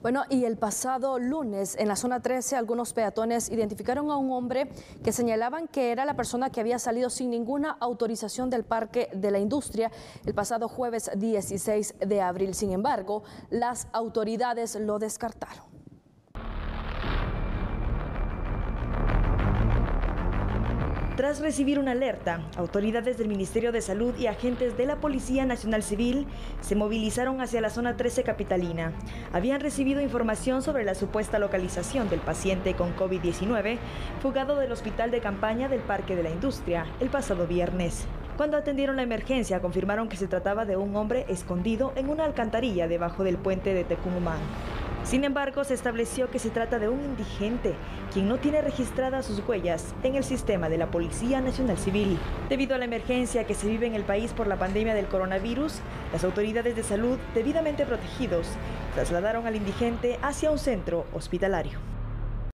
Bueno, y el pasado lunes en la zona 13 algunos peatones identificaron a un hombre que señalaban que era la persona que había salido sin ninguna autorización del Parque de la Industria el pasado jueves 16 de abril. Sin embargo, las autoridades lo descartaron. Tras recibir una alerta, autoridades del Ministerio de Salud y agentes de la Policía Nacional Civil se movilizaron hacia la zona 13 capitalina. Habían recibido información sobre la supuesta localización del paciente con COVID-19 fugado del hospital de campaña del Parque de la Industria el pasado viernes. Cuando atendieron la emergencia, confirmaron que se trataba de un hombre escondido en una alcantarilla debajo del puente de Tecumumán. Sin embargo, se estableció que se trata de un indigente, quien no tiene registradas sus huellas en el sistema de la Policía Nacional Civil. Debido a la emergencia que se vive en el país por la pandemia del coronavirus, las autoridades de salud, debidamente protegidos, trasladaron al indigente hacia un centro hospitalario.